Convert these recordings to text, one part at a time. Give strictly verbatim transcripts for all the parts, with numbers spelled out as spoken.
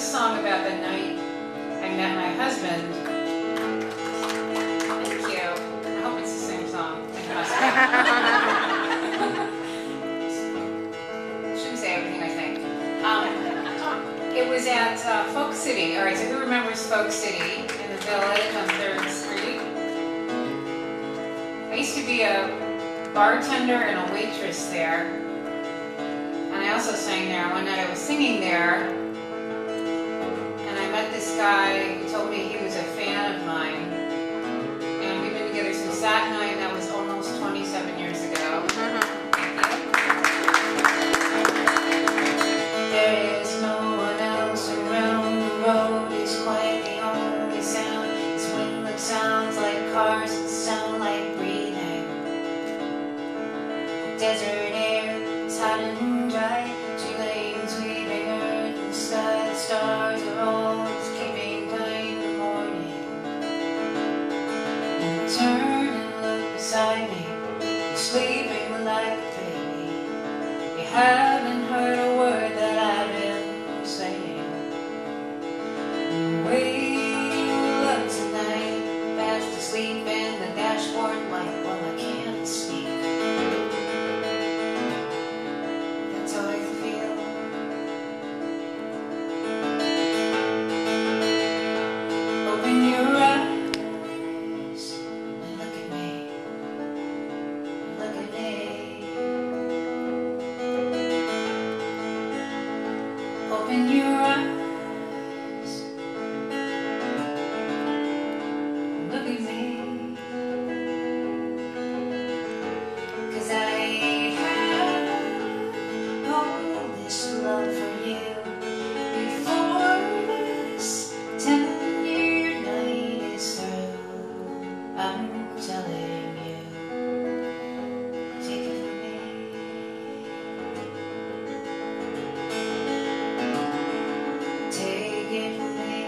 song about the night I met my husband. Thank you. I hope it's the same song. It must be. Shouldn't say everything I think. Um, it was at uh, Folk City. All right, so who remembers Folk City in the Village on third Street? I used to be a bartender and a waitress there. And I also sang there. One night I was singing there, and I met this guy who told me he was a fan of mine. And we've been together since that night, and that was almost twenty-seven years ago. Mm-hmm. There is no one else around. The road is quiet. The only sound is wind that sounds like cars that sound like breathing. The desert air is hot and dry. Two lanes weaving earth and sky. The stars are always keeping time in the morning. And turn and look beside me. You're sleeping like a baby. You haven't heard a word that I've been saying. The way you look tonight, fast asleep in the dashboard light. Well, I can't speak. That's how I feel. Open your eyes and look at me. Look at me. Open your eyes. Look at me. 'Cause I have all this love for you. Before this ten-year night is through, I'm telling you. Take it from me. Take it from me.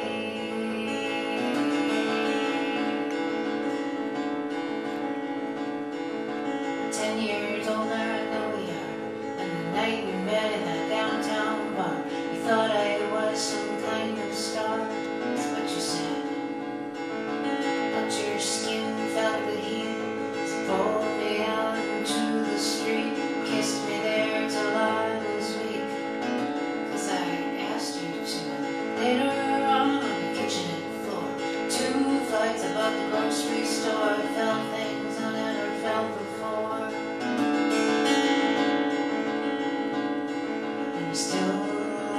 Ten years older, I know we are. And the night we met in that downtown bar, you thought I was some kind of star. That's what you said. But your skin felt the heat. So pulled me out into the street, kissed me there till I was weak. 'Cause I asked you to. Later on the kitchen floor, two flights above the grocery store, I felt things I never felt before. And you still do.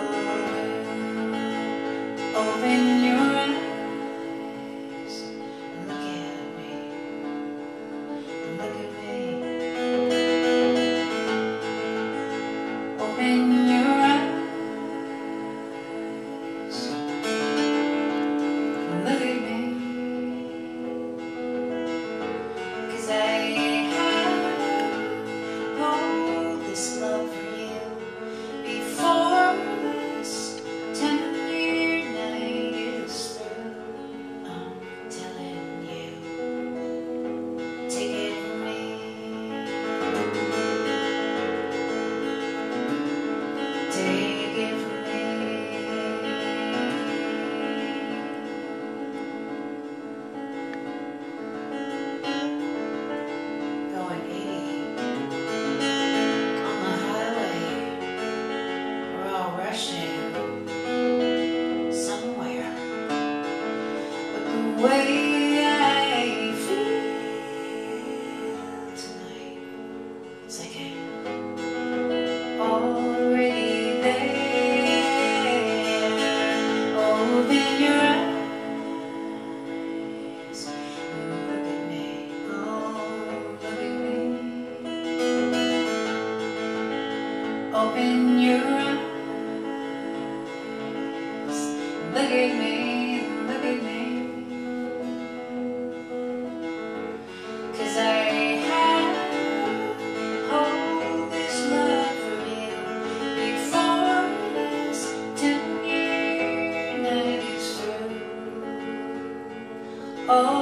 Open your eyes and look at me. And look at me. Open your eyes. Look at me. 'Cause I have all this love for you. Before this ten-year night is through, I'm telling you. Take it from me. Take it from me. Going eighty on the highway. We're all rushing somewhere. But the way I feel tonight, it's like I'm already there. Open your eyes and look at me. Oh, look at me. Open your eyes. Look at me. Look at me. 'Cause I have all this love for you. Before this ten-year night is through. Oh.